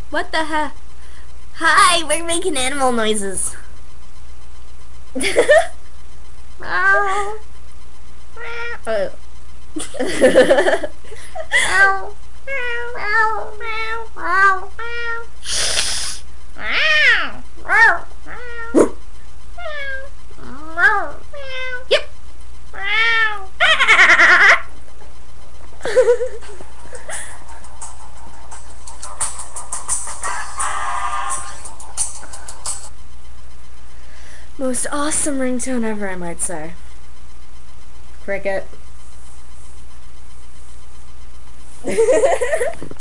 What the heck? Hi, we're making animal noises. Meow. Oh. Meow. Meow. Meow. Meow. Meow. Meow. Meow. Meow. Meow. Yep. Meow. Most awesome ringtone ever, I might say. Cricket.